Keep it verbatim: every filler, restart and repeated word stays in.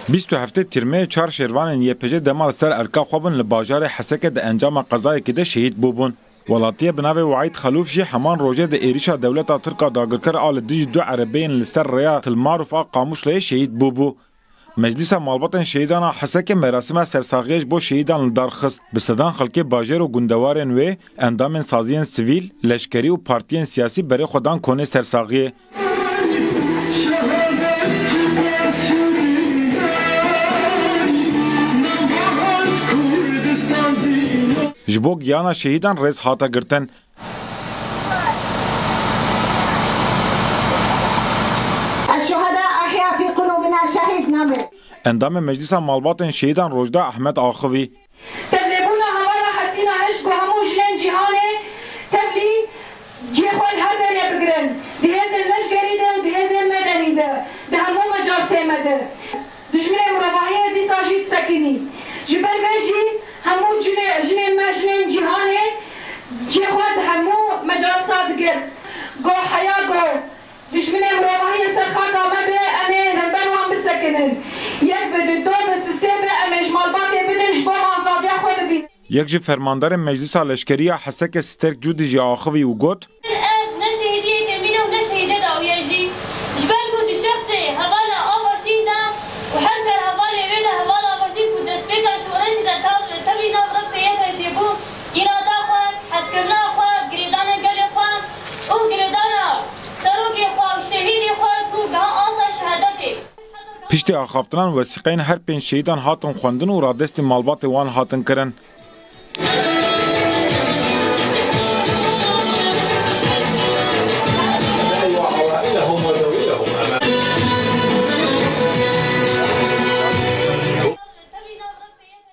بیست و هفت ترمه چهار شیروان یپجه دمال سر ارکا خوابن لباجار حسکه ده انجام قضای که ده شهید بوبون. ولاتیه بناوی وعید خلوف جی همان روژه ده ایریشا دولتا ترکا داگرکر آل دیج دو عربین لسر ریا تلماروف آ قاموش لی شهید بوبو. مجلس مالباتن شهیدان حسکه مراسم سرساغیش بو شهیدان لدارخست. بسدان خلکی باجر و گندوارن و اندام سازین سیویل، لشکری و پارتیین سیاسی بری خودان کنه سرساغیه. جبو گیانا شهیدان رئیس هاتا گرتن. الشهداء أحياء في قلوبنا شهيد نامر. اندام مجلس مالباتن شهیدان روجدا احمد آخوی. تبلیغونا هوالا حسینا عشق و همو جلن جهانه تبلی جیخوال هر دریا بگرن. دیهزن لشگری ده و دیهزن مدنی ده. ده همو مجال سیمده. دشمن مرابعیه دی ساجید سکینی. جبر بجی همو جنه جنه مجنن جهانه جهاد همو مجال صادقه گو حیا گو دشمن مرابعیه سرخاد آمده امه نمبر وان بسکنن یک بدون دو بس سه به امش مالباتی بدن جبان آزادی خود بید. یک جی فرماندار مجلس لشکری حسک سترک جودی جی آخوی و گوت پشتی آخافتنان وسیقین هر پین شهیدان هاتن خوندن و رادست مالبات وان هاتن کرن.